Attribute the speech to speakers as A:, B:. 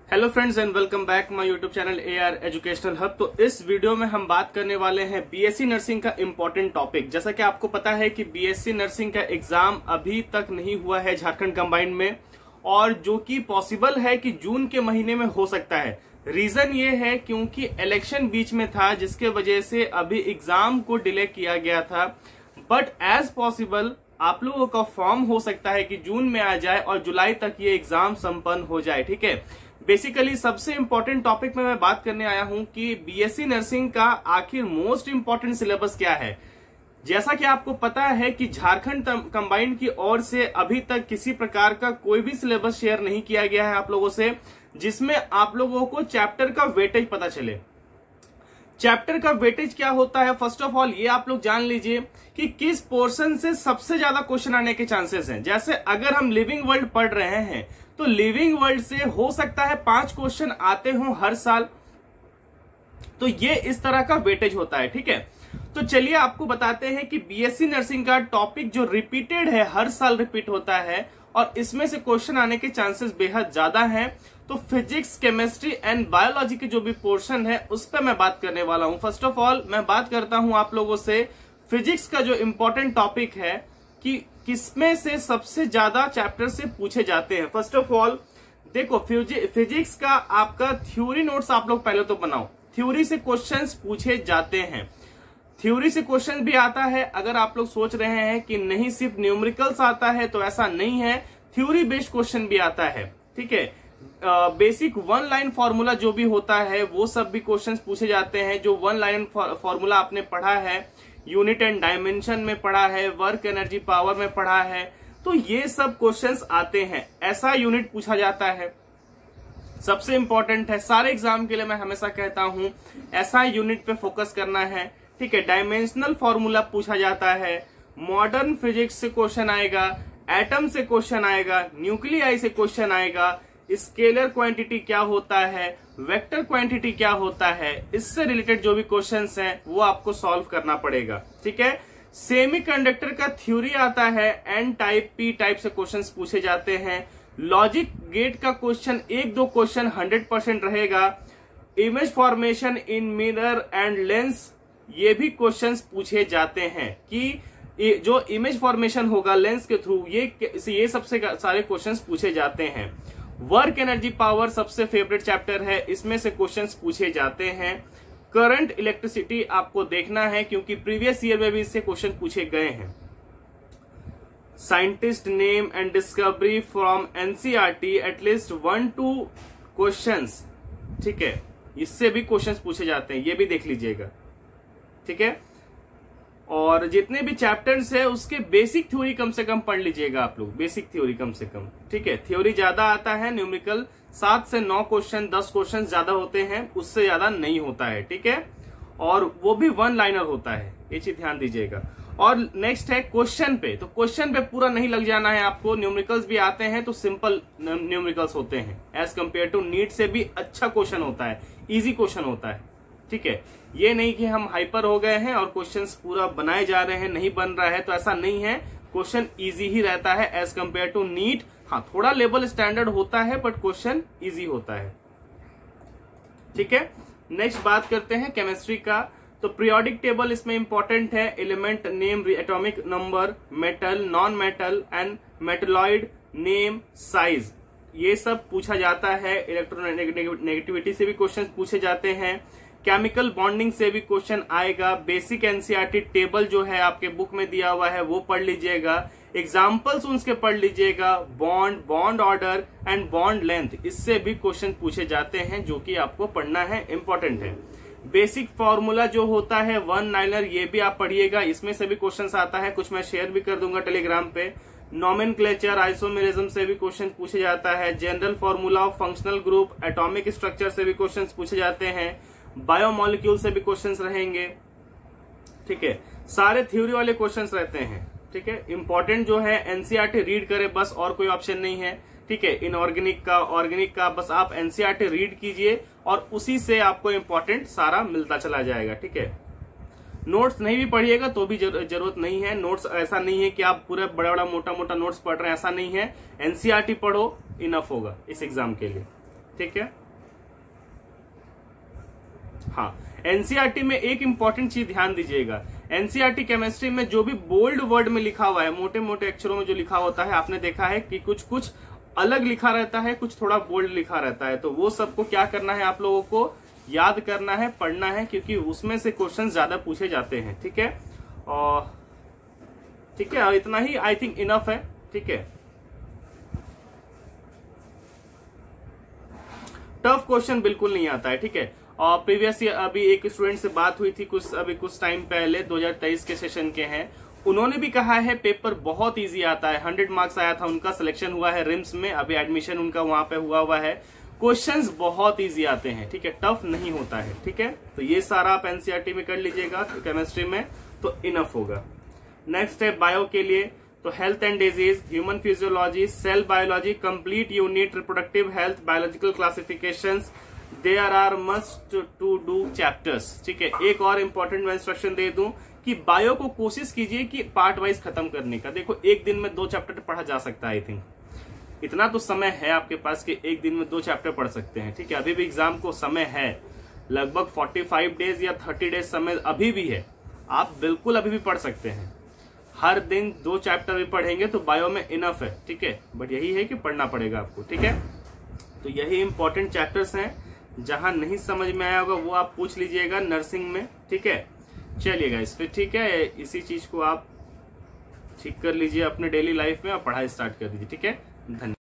A: Hello friends and welcome back my YouTube channel AR educational hub. तो इस video में हम बात करने वाले हैं बीएससी नर्सिंग का इम्पोर्टेंट टॉपिक। जैसा कि आपको पता है कि बीएससी नर्सिंग का एग्जाम अभी तक नहीं हुआ है झारखंड कंबाइंड में, और जो कि पॉसिबल है कि जून के महीने में हो सकता है। रीजन ये है क्योंकि इलेक्शन बीच में था, जिसके वजह से अभी एग्जाम को डिले किया गया था। बट एज पॉसिबल आप लोगों का फॉर्म हो सकता है कि जून में आ जाए और जुलाई तक ये एग्जाम संपन्न हो जाए। ठीक है, बेसिकली सबसे इंपॉर्टेंट टॉपिक में मैं बात करने आया हूं कि बीएससी नर्सिंग का आखिर मोस्ट इंपॉर्टेंट सिलेबस क्या है। जैसा कि आपको पता है कि झारखंड कंबाइंड की ओर से अभी तक किसी प्रकार का कोई भी सिलेबस शेयर नहीं किया गया है आप लोगों से, जिसमें आप लोगों को चैप्टर का वेटेज पता चले। चैप्टर का वेटेज क्या होता है, फर्स्ट ऑफ ऑल ये आप लोग जान लीजिए कि किस पोर्शन से सबसे ज्यादा क्वेश्चन आने के चांसेस हैं। जैसे अगर हम लिविंग वर्ल्ड पढ़ रहे हैं तो लिविंग वर्ल्ड से हो सकता है 5 क्वेश्चन आते हों हर साल, तो ये इस तरह का वेटेज होता है। ठीक है, तो चलिए आपको बताते हैं कि बीएससी नर्सिंग का टॉपिक जो रिपीटेड है, हर साल रिपीट होता है और इसमें से क्वेश्चन आने के चांसेस बेहद ज्यादा हैं। तो फिजिक्स, केमिस्ट्री एंड बायोलॉजी के जो भी पोर्शन है उस पर मैं बात करने वाला हूं। फर्स्ट ऑफ ऑल मैं बात करता हूं आप लोगों से फिजिक्स का जो इंपॉर्टेंट टॉपिक है कि किसमें से सबसे ज्यादा चैप्टर से पूछे जाते हैं। फर्स्ट ऑफ ऑल देखो, फिजिक्स का आपका थ्योरी नोट्स आप लोग पहले तो बनाओ। थ्योरी से क्वेश्चंस पूछे जाते हैं, थ्योरी से क्वेश्चन भी आता है। अगर आप लोग सोच रहे हैं कि नहीं सिर्फ न्यूमेरिकल्स आता है, तो ऐसा नहीं है, थ्योरी बेस्ड क्वेश्चन भी आता है। ठीक है, बेसिक 1 लाइन फॉर्मूला जो भी होता है वो सब भी क्वेश्चंस पूछे जाते हैं। जो 1 लाइन फॉर्मूला आपने पढ़ा है, यूनिट एंड डायमेंशन में पढ़ा है, वर्क एनर्जी पावर में पढ़ा है, तो ये सब क्वेश्चंस आते हैं। ऐसा यूनिट पूछा जाता है, सबसे इंपॉर्टेंट है। सारे एग्जाम के लिए मैं हमेशा कहता हूं ऐसा यूनिट पे फोकस करना है। ठीक है, डायमेंशनल फॉर्मूला पूछा जाता है, मॉडर्न फिजिक्स से क्वेश्चन आएगा, एटम से क्वेश्चन आएगा, न्यूक्लियाई से क्वेश्चन आएगा, स्केलर क्वांटिटी क्या होता है, वेक्टर क्वांटिटी क्या होता है, इससे रिलेटेड जो भी क्वेश्चंस हैं वो आपको सॉल्व करना पड़ेगा। ठीक है, सेमीकंडक्टर का थ्योरी आता है, एन टाइप, पी टाइप से क्वेश्चंस पूछे जाते हैं। लॉजिक गेट का क्वेश्चन 1-2 क्वेश्चन 100% रहेगा। Image formation in mirror and lens, ये भी क्वेश्चंस पूछे जाते हैं कि जो इमेज फॉर्मेशन होगा लेंस के थ्रू, ये सबसे सारे क्वेश्चंस पूछे जाते हैं। वर्क एनर्जी पावर सबसे फेवरेट चैप्टर है, इसमें से क्वेश्चंस पूछे जाते हैं। करंट इलेक्ट्रिसिटी आपको देखना है क्योंकि प्रीवियस ईयर में भी इससे क्वेश्चन पूछे गए हैं। Scientist name and discovery from NCERT at least 1-2 questions. ठीक है, इससे भी क्वेश्चंस पूछे जाते हैं, ये भी देख लीजिएगा। ठीक है, और जितने भी चैप्टर्स है उसके बेसिक थ्योरी कम से कम पढ़ लीजिएगा आप लोग, बेसिक थ्योरी कम से कम। ठीक है, थ्योरी ज्यादा आता है, न्यूमेरिकल 7 से 9 क्वेश्चन, 10 क्वेश्चन ज्यादा होते हैं, उससे ज्यादा नहीं होता है। ठीक है, और वो भी 1 लाइनर होता है, ये चीज ध्यान दीजिएगा। और नेक्स्ट है क्वेश्चन पे, तो क्वेश्चन पे पूरा नहीं लग जाना है आपको। न्यूमेरिकल्स भी आते हैं तो सिंपल न्यूमेरिकल्स होते हैं, एज कम्पेयर टू नीट से भी अच्छा क्वेश्चन होता है, इजी क्वेश्चन होता है। ठीक है, ये नहीं कि हम हाइपर हो गए हैं और क्वेश्चंस पूरा बनाए जा रहे हैं, नहीं बन रहा है, तो ऐसा नहीं है। क्वेश्चन इजी ही रहता है एज कंपेयर टू नीट। हाँ, थोड़ा लेवल स्टैंडर्ड होता है बट क्वेश्चन इजी होता है। ठीक है, नेक्स्ट बात करते हैं केमिस्ट्री का। तो पीरियोडिक टेबल इसमें इंपॉर्टेंट है, element name, atomic number, metal, non metal and metalloid name, size, ये सब पूछा जाता है। इलेक्ट्रोनेगेटिविटी से भी क्वेश्चन पूछे जाते हैं। केमिकल बॉन्डिंग से भी क्वेश्चन आएगा। बेसिक एनसीईआरटी टेबल जो है आपके बुक में दिया हुआ है वो पढ़ लीजिएगा, एग्जाम्पल्स उसके पढ़ लीजिएगा। Bond, bond order and bond length, इससे भी क्वेश्चन पूछे जाते हैं जो कि आपको पढ़ना है, इंपॉर्टेंट है। बेसिक फॉर्मूला जो होता है 1 लाइनर, ये भी आप पढ़िएगा, इसमें से भी क्वेश्चन आता है, कुछ मैं शेयर भी कर दूंगा टेलीग्राम पे। नोमेनक्लेचर, आइसोमेरिज्म से भी क्वेश्चन पूछे जाता है। General formula of functional group, atomic structure से भी क्वेश्चन पूछे जाते हैं। बायोमोलिक्यूल से भी क्वेश्चंस रहेंगे। ठीक है, सारे थ्योरी वाले क्वेश्चंस रहते हैं। ठीक है, इंपॉर्टेंट जो है एनसीईआरटी रीड करें बस, और कोई ऑप्शन नहीं है। ठीक है, इनऑर्गेनिक का, ऑर्गेनिक का, बस आप एनसीईआरटी रीड कीजिए और उसी से आपको इंपॉर्टेंट सारा मिलता चला जाएगा। ठीक है, नोट्स नहीं भी पढ़िएगा तो भी जरूरत नहीं है। नोट्स ऐसा नहीं है कि आप पूरा बड़ा बड़ा मोटा मोटा नोट्स पढ़ रहे हैं, ऐसा नहीं है। एनसीईआरटी पढ़ो, इनफ होगा इस एग्जाम के लिए। ठीक है। हाँ, एनसीईआरटी में एक इंपॉर्टेंट चीज ध्यान दीजिएगा, एनसीईआरटी केमिस्ट्री में जो भी बोल्ड वर्ड में लिखा हुआ है, मोटे मोटे अक्षरों में जो लिखा होता है, आपने देखा है कि कुछ कुछ अलग लिखा रहता है, कुछ थोड़ा बोल्ड लिखा रहता है। तो वो सबको क्या करना है, आप लोगों को याद करना है, पढ़ना है, क्योंकि उसमें से क्वेश्चन ज्यादा पूछे जाते हैं। ठीक है, और ठीक है, इतना ही आई थिंक इनफ है। ठीक है, टफ क्वेश्चन बिल्कुल नहीं आता है। ठीक है, और प्रीवियस अभी एक स्टूडेंट से बात हुई थी कुछ टाइम पहले, 2023 के सेशन के हैं, उन्होंने भी कहा है पेपर बहुत इजी आता है, 100 मार्क्स आया था उनका, सिलेक्शन हुआ है रिम्स में, अभी एडमिशन उनका वहां पे हुआ है, क्वेश्चंस बहुत इजी आते हैं। ठीक है, टफ नहीं होता है। ठीक है, तो ये सारा आप एनसीईआरटी में कर लीजिएगा केमिस्ट्री में, तो इनफ होगा। नेक्स्ट है बायो के लिए, तो health and disease, human physiology, cell biology, complete unit, reproductive health, biological classifications, there are must to do chapters. ठीक है, एक और इंपॉर्टेंट मैं इंस्ट्रक्शन दे दूं कि बायो को कोशिश कीजिए कि पार्ट वाइज खत्म करने का। देखो, एक दिन में 2 चैप्टर पढ़ा जा सकता है, आई थिंक इतना तो समय है आपके पास कि एक दिन में 2 चैप्टर पढ़ सकते हैं। ठीक है, अभी भी एग्जाम को समय है, लगभग 45 डेज या 30 डेज समय अभी भी है, आप बिल्कुल अभी भी पढ़ सकते हैं। हर दिन 2 चैप्टर भी पढ़ेंगे तो बायो में इनफ है। ठीक है, बट यही है कि पढ़ना पड़ेगा आपको। ठीक है, तो यही इंपॉर्टेंट चैप्टर्स हैं, जहां नहीं समझ में आया होगा वो आप पूछ लीजिएगा नर्सिंग में। ठीक है, चलिए गाइस, फिर ठीक है, इसी चीज को आप ठीक कर लीजिए अपने डेली लाइफ में और पढ़ाई स्टार्ट कर दीजिए। ठीक है, धन्यवाद।